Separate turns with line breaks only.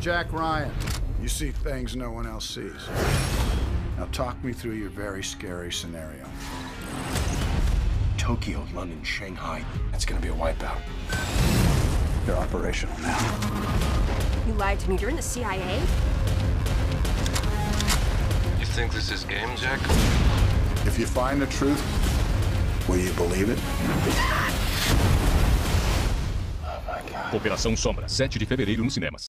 Jack Ryan. You see things no one else sees. Now talk me through your very scary scenario.
Tokyo, London, Shanghai. It's gonna be a wipeout.
They're operational now.
You lied to me. You're in the CIA?
You think this is game, Jack?
If you find the truth, will you believe it?
Operação Sombra, 7 de fevereiro nos cinemas.